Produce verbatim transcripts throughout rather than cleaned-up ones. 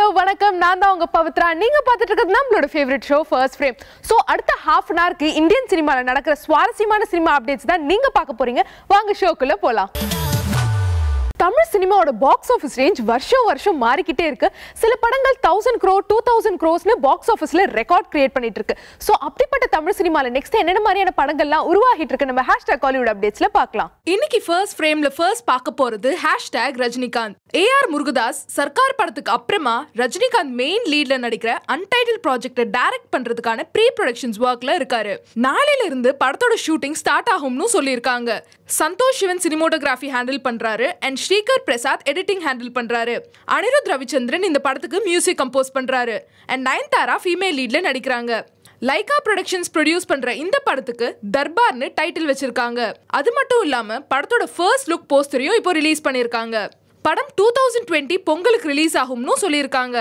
வணக்கம். நான் தான் உங்க பவித்ரா. நீங்க பார்த்துட்டு இருக்கிறது நம்மளோட favourite show first frame. So அடுத்த ஹாஃப் அன் ஹவருக்கு இந்தியன் சினிமாவில் நடக்கிற சுவாரஸ்யமான சினிமா அப்டேட்ஸ் தான் நீங்க பார்க்க போறீங்க. வாங்க ஷோக்குள்ள போலாம். தமிழ் சினிமாவோட பாக்ஸ் ஆஃபீஸ் ரேஞ்ச் வருஷம் வருஷம் மாறிக்கிட்டே இருக்கு. சில படங்கள் தௌசண்ட் க்ரோர் டூ தௌசண்ட் க்ரோஸ்னு பாக்ஸ் ஆஃபீஸ்ல ரெக்கார்ட் கிரியேட் பண்ணிட்டு இருக்கு. ஸோ அப்படிப்பட்ட தமிழ் சினிமாவில் நெக்ஸ்ட் என்னென்ன மாதிரியான படங்கள்லாம் உருவாகிட்டு இருக்கு நம்ம ஹேஷ்டாக் காலிவுட் அப்டேட்ஸ்ல பார்க்கலாம். இன்னைக்கு ஃபர்ஸ்ட் ஃப்ரேம்ல ஃபர்ஸ்ட் பார்க்க போறது hashtag Rajinikanth. A R Murugadoss Sarkar படத்துக்கு அப்புறமா ரஜினிகாந்த் மெயின் லீட்ல நடிக்கிற அன்டைட்டில் ப்ராஜெக்டை டைரக்ட் பண்றதுக்கான ப்ரீ ப்ரொடக்ஷன்ஸ் ஒர்க்ல இருக்காரு. நாளையில இருந்து படத்தோட ஷூட்டிங் ஸ்டார்ட் ஆகும்னு சொல்லியிருக்காங்க. சந்தோஷ் சிவன் சினிமோட்டோகிராஃபி ஹேண்டில் பண்றாரு and Srikar Prasad editing handle பண்றாரு. அனிருத் ரவிச்சந்திரன் இந்த படத்துக்கு மியூசிக் கம்போஸ் பண்றாரு அண்ட் நயன்தாரா ஃபீமேல் லீட்ல நடிக்கிறாங்க. லைகா ப்ரொடக்ஷன்ஸ் ப்ரொடியூஸ் பண்ற இந்த படத்துக்கு தர்பார்னு டைட்டில் வச்சிருக்காங்க. அது மட்டும் இல்லாம படத்தோட ஃபர்ஸ்ட் லுக் போஸ்டரையும் இப்போ ரிலீஸ் பண்ணிருக்காங்க. படம் டூ தௌசண்ட் டுவெண்ட்டி பொங்கலுக்கு ரிலீஸ் ஆகும்னு சொல்லியிருக்காங்க.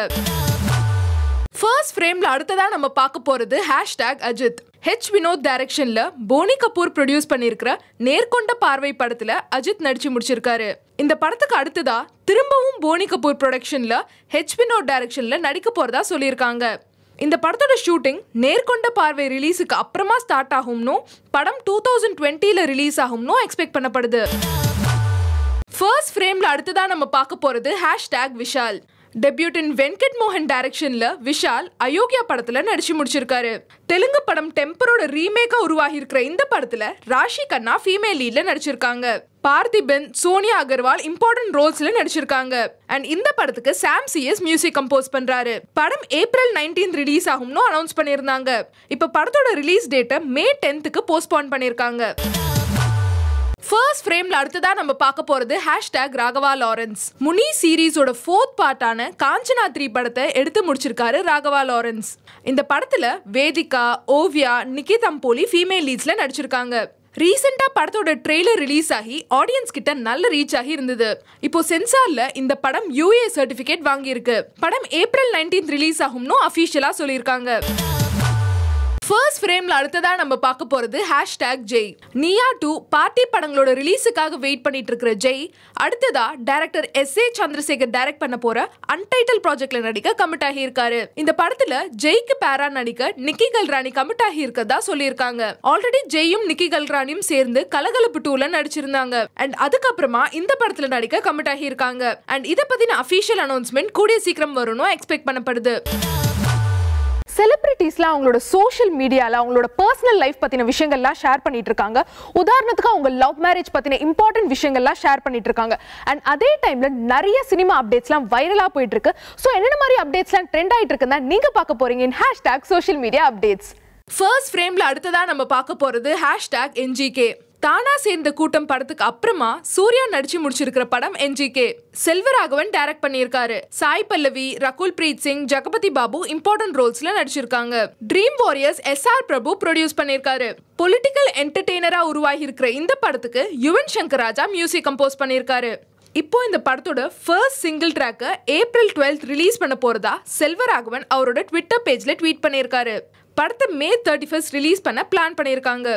ஃபர்ஸ்ட் ஃப்ரேம்ல அடுத்ததா நம்ம பார்க்க போறது ஹேஷ்டாக் அஜித். ஹெச் வினோத் டைரக்ஷன்ல போனி கபூர் ப்ரொடியூஸ் பண்ணியிருக்கிற நேர்கொண்ட பார்வை படத்துல அஜித் நடிச்சு முடிச்சிருக்காரு. இந்த படத்துக்கு அடுத்ததா திரும்பவும் போனி கபூர் ப்ரொடக்ஷன்ல ஹெச் வினோத் டைரக்ஷன்ல நடிக்க போறதா சொல்லியிருக்காங்க. இந்த படத்தோட ஷூட்டிங் நேர்கொண்ட பார்வை ரிலீஸுக்கு அப்புறமா ஸ்டார்ட் ஆகும்னு படம் டூ தௌசண்ட் டுவெண்ட்டில ரிலீஸ் ஆகும்னு எக்ஸ்பெக்ட் பண்ணப்படுது. ஃபர்ஸ்ட் ஃப்ரேம்ல அடுத்ததா நம்ம பார்க்க போறது ஹேஷ்டாக் விஷால். டெபியூட்டின் வெங்கட் மோகன் டைரக்ஷன்ல விஷால் அயோக்கியா படத்துல நடிச்சு முடிச்சிருக்காரு. தெலுங்கு படம் டெம்பரோட ரீமேக்கா உருவாகி இருக்கிற இந்த படத்துல ராஷி கண்ணா ஃபீமேல் லீட்ல நடிச்சிருக்காங்க. பார்த்திபன், சோனியா அகர்வால் இம்பார்ட்டன்ட் ரோல்ஸ்ல நடிச்சிருக்காங்க. அண்ட் இந்த படத்துக்கு சாம் சிஎஸ் மியூசிக் கம்போஸ் பண்றாரு. படம் ஏப்ரல் நைன்டீன்த் ரிலீஸ் ஆகும்னு அனௌன்ஸ் பண்ணியிருந்தாங்க. இப்ப படத்தோட ரிலீஸ் டேட்டை மே டென்த்துக்கு போஸ்ட்போன் பண்ணியிருக்காங்க. ஃபர்ஸ்ட் ஃப்ரேம்ல அடுத்ததா நம்ம பார்க்க போறது ஹேஷ்டாக் ராகவா லாரன்ஸ். முனி சீரீஸோட ஃபோர்த் பார்ட்டான காஞ்சனா த்ரீ படத்தை எடுத்து முடிச்சிருக்காரு ராகவா லாரன்ஸ். இந்த படத்துல வேதிகா, ஓவியா, நிகிதம்போலி ஃபீமேல் லீட்ஸ்ல நடிச்சிருக்காங்க. ரீசெண்டா படத்தோட ட்ரெய்லர் ரிலீஸ் ஆகி ஆடியன்ஸ் கிட்ட நல்ல ரீச் ஆகி இருந்தது. இப்போ சென்சார்ல இந்த படம் யூஏ சர்டிபிகேட் வாங்கி இருக்கு. படம் ஏப்ரல் நைன்டீன்த் ரிலீஸ் ஆகும்னு அஃபிஷியலா சொல்லியிருக்காங்க. ஃபர்ஸ்ட் ஃப்ரேம்ல அடுத்ததா நம்ம பார்க்க போறது hashtag Jai. Neeya two party படங்களோட ரிலீஸுக்காக வெயிட் பண்ணிட்டு இருக்கிற ஜெய் அடுத்ததா director S A Chandrasekhar direct பண்ண போற அன்டைட்டில் ப்ராஜெக்ட்ல நடிக்க கமிட் ஆகி இருக்காரு. இந்த படத்துல ஜெய்க்கு பேரா நடிக்க நிக்கி கல்ராணி கமிட் ஆகி இருக்கதா சொல்லியிருக்காங்க. ஆல்ரெடி ஜெயும் நிக்கி கல்ராணியும் சேர்ந்து கலகலப்பு டூல நடிச்சிருந்தாங்க. அண்ட் அதுக்கப்புறமா இந்த படத்துல நடிக்க கமிட் ஆகி இருக்காங்க. அண்ட் இதை பத்தின அபிஷியல் அனௌன்ஸ்மெண்ட் கூடிய சீக்கிரம் வரும்னு எக்ஸ்பெக்ட் பண்ணப்படுது. செலிபிரிட்டிஸ்லாம் அவங்களோட சோஷியல் மீடியாவில் அவங்களோட பர்சனல் லைஃப் பற்றின விஷயங்கள்லாம் ஷேர் பண்ணிட்டு இருக்காங்க. உதாரணத்துக்கு அவங்க லவ் மேரேஜ் பற்றின இம்பார்ட்டன்ட் விஷயங்கள்லாம் ஷேர் பண்ணிட்டு இருக்காங்க. அண்ட் அதே டைமில் நிறைய சினிமா அப்டேட்ஸ்லாம் வைரலாக போயிட்டு இருக்கு. ஸோ என்னென்ன மாதிரி அப்டேட்ஸ்லாம் ட்ரெண்ட் ஆகிட்டு இருக்குன்னா நீங்கள் பார்க்க போறீங்க in hashtag social media updates. First ஃப்ரேம்ல அடுத்ததா நம்ம பார்க்க போறது ஹேஷ்டாக் என்ஜிகே. தானா சேர்ந்த கூட்டம் படத்துக்கு அப்புறமா சூர்யா நடிச்சு முடிச்சிருக்கிற படம் என்ஜிகே. செல்வராகவன் டைரக்ட் பண்ணியிருக்காரு. சாய் பல்லவி, ரகுல் பிரீத் சிங், ஜெகபதி பாபு இம்பார்ட்டன்ட் ரோல்ஸ்ல நடிச்சிருக்காங்க. Dream Warriors S R Prabhu produce பண்ணியிருக்காரு. பொலிட்டிக்கல் என்டர்டெய்னரா உருவாகி இருக்கிற இந்த படத்துக்கு யுவன் சங்கர் ராஜா மியூசிக் கம்போஸ் பண்ணியிருக்காரு. இப்போ இந்த படத்தோட ஃபர்ஸ்ட் சிங்கிள் ட்ராக்கை ஏப்ரல் டுவெல்த் ரிலீஸ் பண்ண போறதா செல்வராகவன் அவரோட ட்விட்டர் பேஜ்ல ட்வீட் பண்ணியிருக்காரு. படத்தை மே தேர்ட்டி ஃபர்ஸ்ட் ரிலீஸ் பண்ண பிளான் பண்ணியிருக்காங்க.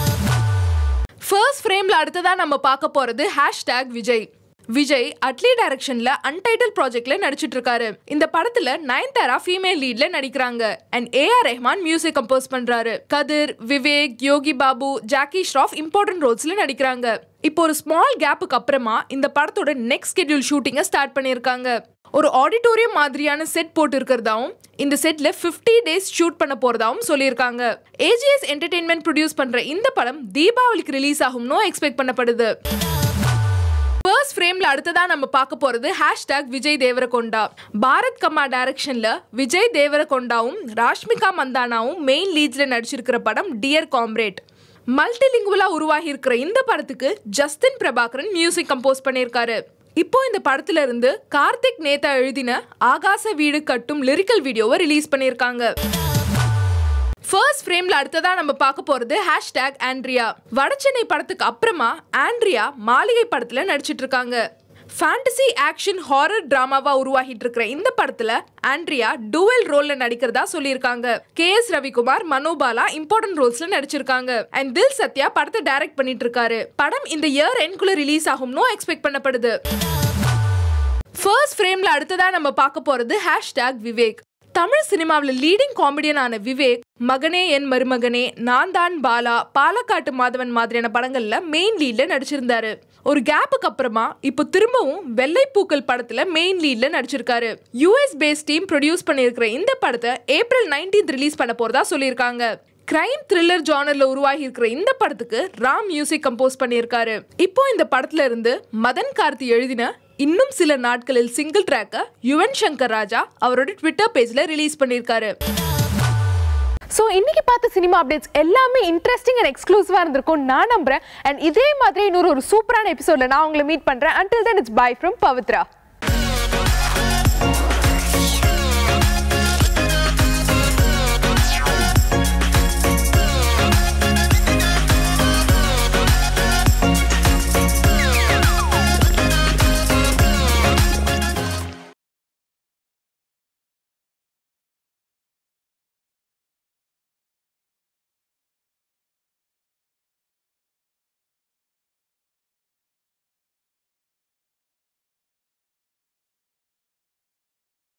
ஃபர்ஸ்ட் ஃப்ரேம்ல அடுத்ததா நம்ம பார்க்க போறது ஹேஷ்டாக் விஜய். விஜய் அட்லி டைரக்ஷன்ல அன்டைட்டில் ப்ராஜெக்ட்ல நடிச்சிட்டு இருக்காரு. இந்த படத்துல நயன்தாரா ஃபீமேல் லீட்ல நடிக்கிறாங்க. And A R Rahman music compose பண்றாரு. கதிர், விவேக், யோகி பாபு, ஜாக்கி ஷ்ராஃப் இம்பார்ட்டன்ட் ரோல்ஸ்ல நடிக்கிறாங்க. இப்போ ஒரு ஸ்மால் கேப்புக்கு அப்புறமா இந்த படத்தோட நெக்ஸ்ட் ஸ்கெட்யூல் ஷூட்டிங்கை ஸ்டார்ட் பண்ணியிருக்காங்க. ஒரு ஆடிட்டோரியம் மாதிரியான செட் போட்டு இருக்கிறதாவும் இந்த செட்ல பிப்டி டேஸ் ஷூட் பண்ண போறதாவும் சொல்லியிருக்காங்க. ஏஜிஎஸ் என்டர்டெயின்மெண்ட் ப்ரொடியூஸ் பண்ற இந்த படம் தீபாவளிக்கு ரிலீஸ் ஆகும்னு எக்ஸ்பெக்ட் பண்ணப்படுது. ஃபர்ஸ்ட் ஃப்ரேம்ல அடுத்ததா நம்ம பார்க்க போறது ஹேஷ்டாக் விஜய் தேவரகொண்டா. பாரத் கம்மா டைரக்ஷன்ல விஜய் தேவரகொண்டாவும் ராஷ்மிகா மந்தானாவும் மெயின் லீட்ஸ்ல நடிச்சிருக்கிற படம் டியர் காம்ரேட். மல்டிலிங்குவலா உருவாகி இருக்கிற இந்த படத்துக்கு ஜஸ்டின் பிரபாகரன் மியூசிக் கம்போஸ் பண்ணியிருக்காரு. இப்போ இந்த படத்துல இருந்து கார்த்திக் நேதா எழுதின ஆகாச வீடு கட்டும் லிரிக்கல் வீடியோவை ரிலீஸ் பண்ணியிருக்காங்க. ஃபர்ஸ்ட் ஃப்ரேம்ல அடுத்ததா நம்ம பார்க்க போறது ஹேஷ்டாக் ஆண்ட்ரியா. வடச்சென்னை படத்துக்கு அப்புறமா ஆண்ட்ரியா மாளிகை படத்துல நடிச்சிட்டு இருக்காங்க. ஃபேண்டசி ஆக்ஷன் ஹாரர் டிராமாவா உருவாகிட்டு இருக்கிற இந்த படத்துல ஆண்ட்ரியா டுவெல் ரோல்ல நடிக்கிறதா சொல்லியிருக்காங்க. K S Ravikumar, Manobala important ரோல்ஸ்ல நடிச்சிருக்காங்க. அண்ட் தில் சத்யா படத்தை டைரக்ட் பண்ணிட்டு இருக்காரு. படம் இந்த இயர் எண்ட்குள்ள ரிலீஸ் ஆகும்னு எக்ஸ்பெக்ட் பண்ணப்படுது. ஃபர்ஸ்ட் ஃப்ரேம்ல அடுத்ததா நம்ம பார்க்க போறது ஹேஷ்டாக் விவேக். தமிழ் சினிமாவில் லீடிங் காமெடியனான விவேக் மகனே என் மருமகனே, நான் தான் பாலா, பாலக்காட்டு மாதவன் மாதிரியான படங்கள்ல மெயின் லீட்ல நடிச்சிருந்தாரு. ஒரு கேப்புக்கு அப்புறமா இப்போ திரும்பவும் வெள்ளைப்பூக்கள் படத்துல மெயின் லீட்ல நடிச்சிருக்காரு. யூஎஸ் பேஸ்ட் டீம் ப்ரொடியூஸ் பண்ணியிருக்கிற இந்த படத்தை ஏப்ரல் நைன்டீன்த் ரிலீஸ் பண்ண போறதா சொல்லியிருக்காங்க. கிரைம் த்ரில்லர் ஜானர்ல உருவாகி இருக்கிற இந்த படத்துக்கு ராம் மியூசிக் கம்போஸ் பண்ணியிருக்காரு. இப்போ இந்த படத்துல இருந்து மதன் கார்த்தி எழுதின இன்னும் சில நாட்களில் சிங்கிள் ட்ராக்க யுவன் சங்கர் ராஜா அவரோட ட்விட்டர் பேஜ்ல ரிலீஸ் பண்ணியிருக்காரு. ஸோ இன்னைக்கு பார்த்த சினிமா அப்டேட்ஸ் எல்லாமே இன்ட்ரெஸ்டிங் அண்ட் எக்ஸ்க்ளூசிவாக இருந்திருக்கும் நான் நம்புறேன். அண்ட் இதே மாதிரி இன்னொரு ஒரு சூப்பரான எபிசோட்ல நான் உங்களை மீட் பண்றேன். Until then, it's bye from Pavitra.